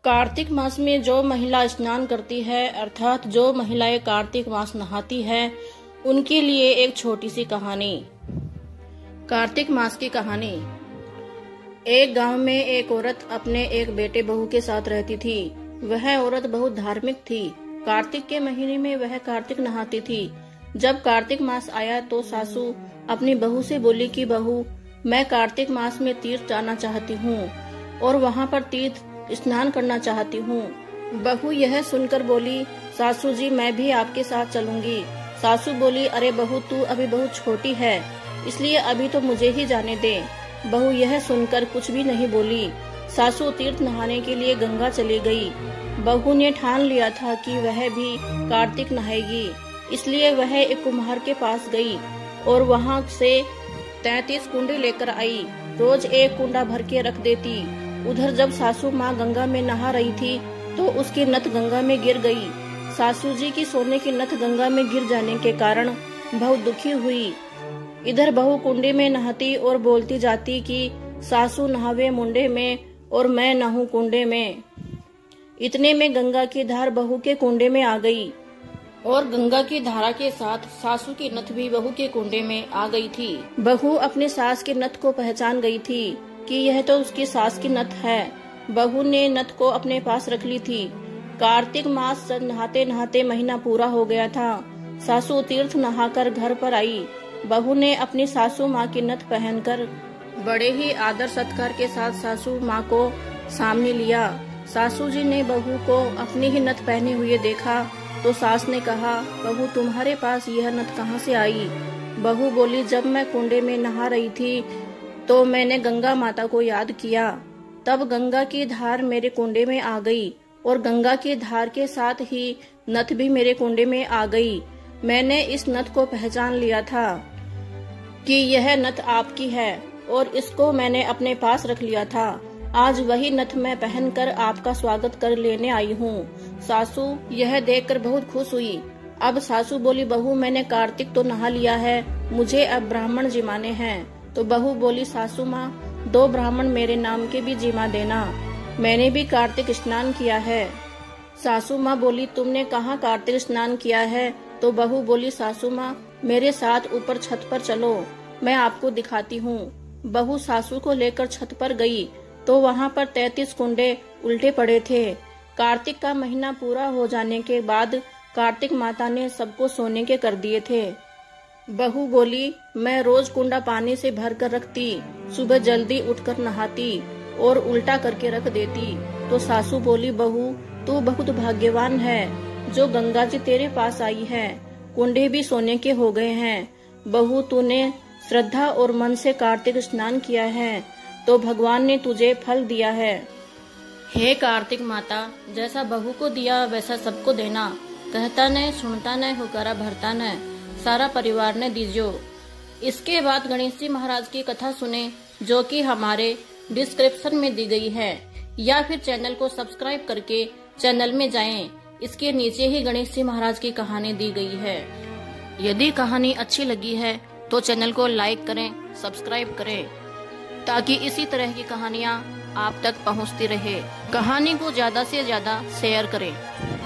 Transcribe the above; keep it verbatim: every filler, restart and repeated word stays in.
कार्तिक मास में जो महिला स्नान करती है अर्थात जो महिलाएं कार्तिक मास नहाती है उनके लिए एक छोटी सी कहानी। कार्तिक मास की कहानी। एक गांव में एक औरत अपने एक बेटे बहू के साथ रहती थी। वह औरत बहुत धार्मिक थी। कार्तिक के महीने में वह कार्तिक नहाती थी। जब कार्तिक मास आया तो सासू अपनी बहू से बोली कि बहू, मैं कार्तिक मास में तीर्थ जाना चाहती हूँ और वहाँ पर तीर्थ स्नान करना चाहती हूँ। बहू यह सुनकर बोली, सासू जी मैं भी आपके साथ चलूंगी। सासू बोली, अरे बहू तू अभी बहुत छोटी है, इसलिए अभी तो मुझे ही जाने दे। बहू यह सुनकर कुछ भी नहीं बोली। सासू तीर्थ नहाने के लिए गंगा चली गई। बहू ने ठान लिया था कि वह भी कार्तिक नहाएगी, इसलिए वह एक कुम्हार के पास गई और वहाँ से तैतीस कुंडे लेकर आई। रोज एक कुंडा भर के रख देती। उधर जब सासू माँ गंगा में नहा रही थी तो उसकी नथ गंगा में गिर गई। सासू जी की सोने की नथ गंगा में गिर जाने के कारण बहुत दुखी हुई। इधर बहू कुंडे में नहाती और बोलती जाती कि सासू नहावे मुंडे में और मैं नहूं कुंडे में। इतने में गंगा की धार बहू के कुंडे में आ गई और गंगा की धारा के साथ सासू की नथ भी बहू के कुंडे में आ गई थी। बहू अपने सास की नथ को पहचान गई थी कि यह तो उसकी सास की नथ है। बहू ने नथ को अपने पास रख ली थी। कार्तिक मास नहाते नहाते महीना पूरा हो गया था। सासू तीर्थ नहाकर घर पर आई। बहू ने अपनी सासू माँ की नथ पहनकर बड़े ही आदर सत्कार के साथ सासू माँ को सामने लिया। सासू जी ने बहू को अपनी ही नथ पहने हुए देखा तो सास ने कहा, बहू तुम्हारे पास यह नथ कहाँ से आई? बहू बोली, जब मैं कुंडे में नहा रही थी तो मैंने गंगा माता को याद किया, तब गंगा की धार मेरे कुंडे में आ गई और गंगा की धार के साथ ही नथ भी मेरे कुंडे में आ गई। मैंने इस नथ को पहचान लिया था कि यह नथ आपकी है और इसको मैंने अपने पास रख लिया था। आज वही नथ मैं पहनकर आपका स्वागत कर लेने आई हूँ। सासू यह देखकर बहुत खुश हुई। अब सासू बोली, बहू मैंने कार्तिक तो नहा लिया है, मुझे अब ब्राह्मण जिमाने हैं। तो बहू बोली, सासू माँ दो ब्राह्मण मेरे नाम के भी जिमा देना, मैंने भी कार्तिक स्नान किया है। सासू माँ बोली, तुमने कहाँ कार्तिक स्नान किया है? तो बहू बोली, सासू माँ मेरे साथ ऊपर छत पर चलो, मैं आपको दिखाती हूँ। बहू सासू को लेकर छत पर गई तो वहाँ पर तैतीस कुंडे उल्टे पड़े थे। कार्तिक का महीना पूरा हो जाने के बाद कार्तिक माता ने सबको सोने के कर दिए थे। बहू बोली, मैं रोज कुंडा पानी से भर कर रखती, सुबह जल्दी उठकर नहाती और उल्टा करके रख देती। तो सासू बोली, बहू तू बहुत भाग्यवान है जो गंगा जी तेरे पास आई है, कुंडे भी सोने के हो गए हैं। बहू तूने श्रद्धा और मन से कार्तिक स्नान किया है तो भगवान ने तुझे फल दिया है। हे कार्तिक माता, जैसा बहू को दिया वैसा सबको देना, कहता न सुनता न हुकारा भरता न, सारा परिवार ने दीजियो। इसके बाद गणेश जी महाराज की कथा सुने जो कि हमारे डिस्क्रिप्शन में दी गई है, या फिर चैनल को सब्सक्राइब करके चैनल में जाएं। इसके नीचे ही गणेश जी महाराज की कहानी दी गई है। यदि कहानी अच्छी लगी है तो चैनल को लाइक करें, सब्सक्राइब करें ताकि इसी तरह की कहानियाँ आप तक पहुँचती रहे। कहानी को ज्यादा से ज्यादा शेयर करें।